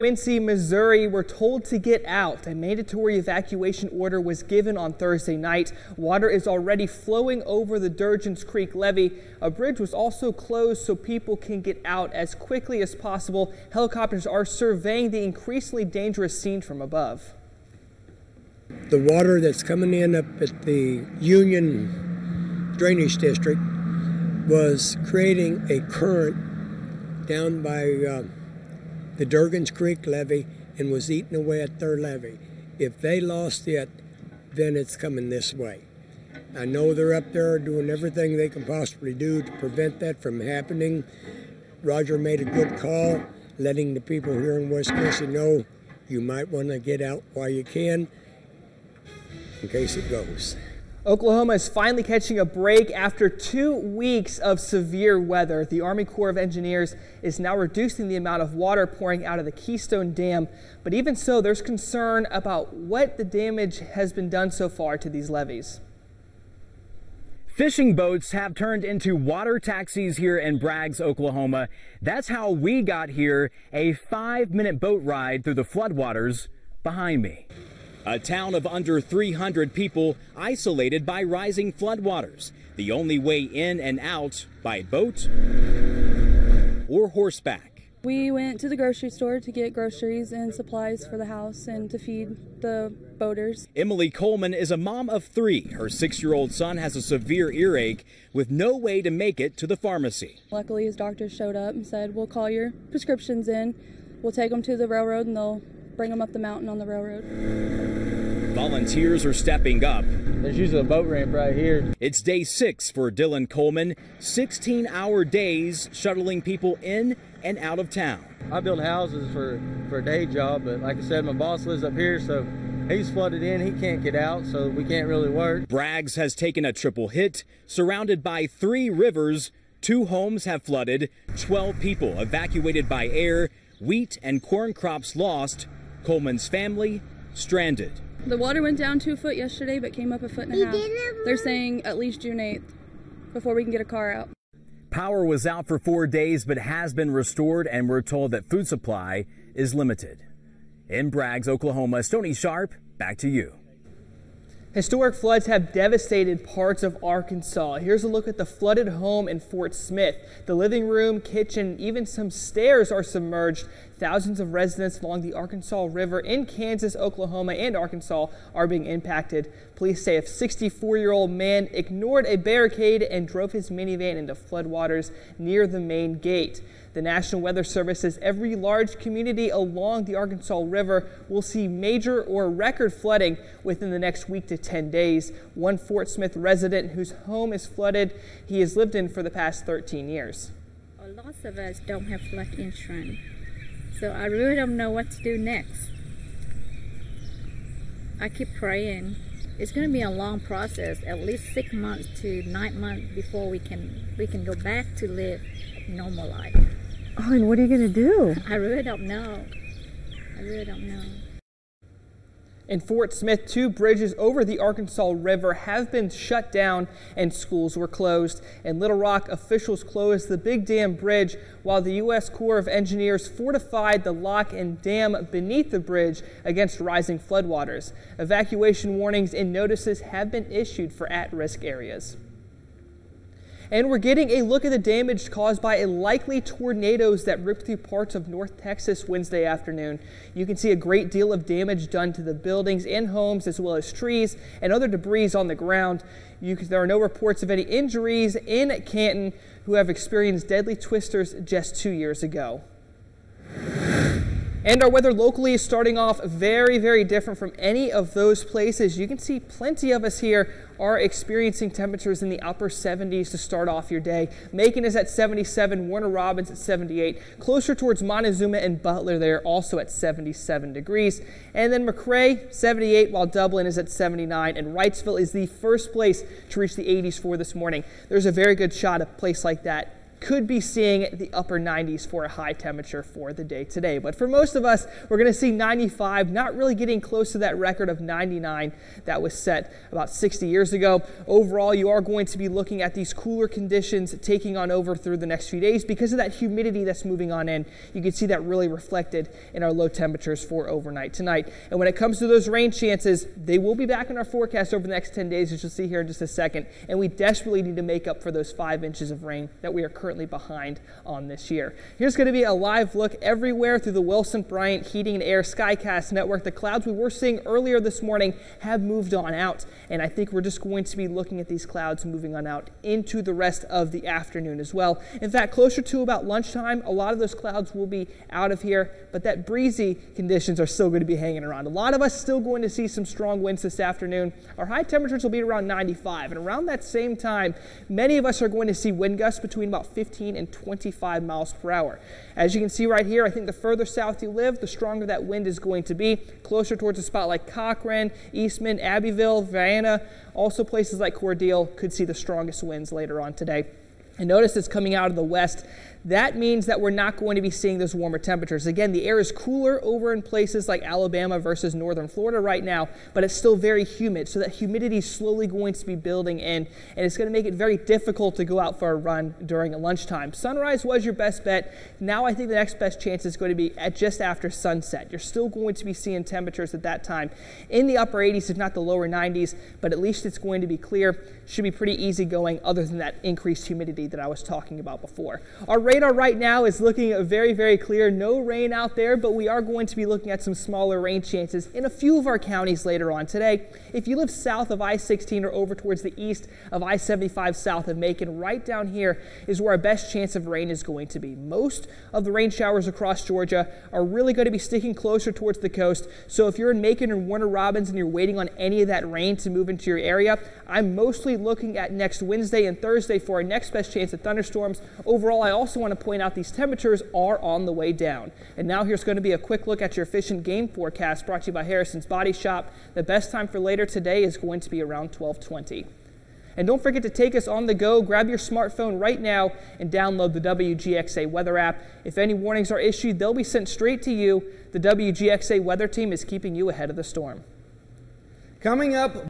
Quincy, Missouri were told to get out. A mandatory evacuation order was given on Thursday night. Water is already flowing over the Durgins Creek levee. A bridge was also closed so people can get out as quickly as possible. Helicopters are surveying the increasingly dangerous scene from above. The water that's coming in up at the Union Drainage District was creating a current down by the Durgins Creek levee and was eating away at their levee. If they lost it, then it's coming this way. I know they're up there doing everything they can possibly do to prevent that from happening. Roger made a good call, letting the people here in West Quincy know you might want to get out while you can, in case it goes. Oklahoma is finally catching a break after 2 weeks of severe weather. The Army Corps of Engineers is now reducing the amount of water pouring out of the Keystone Dam. But even so, there's concern about what the damage has been done so far to these levees. Fishing boats have turned into water taxis here in Braggs, Oklahoma. That's how we got here, a 5-minute boat ride through the floodwaters behind me. A town of under 300 people isolated by rising floodwaters. The only way in and out by boat or horseback. We went to the grocery store to get groceries and supplies for the house and to feed the boaters. Emily Coleman is a mom of 3. Her 6-year-old son has a severe earache with no way to make it to the pharmacy. Luckily, his doctor showed up and said, "We'll call your prescriptions in. We'll take them to the railroad and they'll bring them up the mountain on the railroad." Volunteers are stepping up. There's usually a boat ramp right here. It's day 6 for Dylan Coleman. 16-hour days shuttling people in and out of town. I build houses for a day job, but like I said, my boss lives up here, so he's flooded in. He can't get out, so we can't really work. Braggs has taken a triple hit. Surrounded by 3 rivers, 2 homes have flooded, 12 people evacuated by air, wheat and corn crops lost, Coleman's family stranded. The water went down 2 foot yesterday, but came up 1.5 feet. They're saying at least June 8th before we can get a car out. Power was out for 4 days, but has been restored, and we're told that food supply is limited. In Braggs, Oklahoma, Stony Sharp, back to you. Historic floods have devastated parts of Arkansas. Here's a look at the flooded home in Fort Smith. The living room, kitchen, even some stairs are submerged. Thousands of residents along the Arkansas River in Kansas, Oklahoma, and Arkansas are being impacted. Police say a 64-year-old man ignored a barricade and drove his minivan into floodwaters near the main gate. The National Weather Service says every large community along the Arkansas River will see major or record flooding within the next week to 10 days. One Fort Smith resident whose home is flooded, he has lived in for the past 13 years. Lots of us don't have flood insurance, so I really don't know what to do next. I keep praying. It's going to be a long process, at least 6 months to 9 months before we can go back to live normal life. Oh, and what are you going to do? I really don't know. I really don't know. In Fort Smith, 2 bridges over the Arkansas River have been shut down and schools were closed. In Little Rock, officials closed the Big Dam Bridge while the U.S. Corps of Engineers fortified the lock and dam beneath the bridge against rising floodwaters. Evacuation warnings and notices have been issued for at-risk areas. And we're getting a look at the damage caused by likely tornadoes that ripped through parts of North Texas Wednesday afternoon. You can see a great deal of damage done to the buildings and homes, as well as trees and other debris on the ground. There are no reports of any injuries in Canton, who have experienced deadly twisters just 2 years ago. And our weather locally is starting off very, very different from any of those places. You can see plenty of us here are experiencing temperatures in the upper 70s to start off your day. Macon is at 77, Warner Robins at 78, closer towards Montezuma and Butler there also at 77 degrees. And then McRae 78, while Dublin is at 79, and Wrightsville is the first place to reach the 80s for this morning. There's a very good shot of a place like that could be seeing the upper 90s for a high temperature for the day today. But for most of us, we're going to see 95, not really getting close to that record of 99 that was set about 60 years ago. Overall, you are going to be looking at these cooler conditions taking on over through the next few days because of that humidity that's moving on in. You can see that really reflected in our low temperatures for overnight tonight. And when it comes to those rain chances, they will be back in our forecast over the next 10 days, as you'll see here in just a second. And we desperately need to make up for those 5 inches of rain that we are currently behind on this year. Here's going to be a live look everywhere through the Wilson Bryant Heating and Air Skycast network. The clouds we were seeing earlier this morning have moved on out, and I think we're just going to be looking at these clouds moving on out into the rest of the afternoon as well. In fact, closer to about lunchtime, a lot of those clouds will be out of here, but that breezy conditions are still going to be hanging around. A lot of us still going to see some strong winds this afternoon. Our high temperatures will be around 95, and around that same time, many of us are going to see wind gusts between about 15 and 25 miles per hour. As you can see right here, I think the further south you live, the stronger that wind is going to be. Closer towards a spot like Cochrane, Eastman, Abbeville, Vienna, also places like Cordele could see the strongest winds later on today. And notice it's coming out of the west. That means that we're not going to be seeing those warmer temperatures. Again, the air is cooler over in places like Alabama versus northern Florida right now, but it's still very humid. So that humidity is slowly going to be building in, and it's going to make it very difficult to go out for a run during lunchtime. Sunrise was your best bet. Now I think the next best chance is going to be at just after sunset. You're still going to be seeing temperatures at that time in the upper 80s, if not the lower 90s, but at least it's going to be clear. Should be pretty easy going other than that increased humidity that I was talking about before. Our radar right now is looking very, very clear. No rain out there, but we are going to be looking at some smaller rain chances in a few of our counties later on today. If you live south of I-16 or over towards the east of I-75 south of Macon, right down here is where our best chance of rain is going to be. Most of the rain showers across Georgia are really going to be sticking closer towards the coast. So if you're in Macon or Warner Robins and you're waiting on any of that rain to move into your area, I'm mostly looking at next Wednesday and Thursday for our next best chance of thunderstorms. Overall, I also want to point out these temperatures are on the way down. And now here's going to be a quick look at your fish and game forecast brought to you by Harrison's Body Shop. The best time for later today is going to be around 12:20. And don't forget to take us on the go. Grab your smartphone right now and download the WGXA weather app. If any warnings are issued, they'll be sent straight to you. The WGXA weather team is keeping you ahead of the storm. Coming up.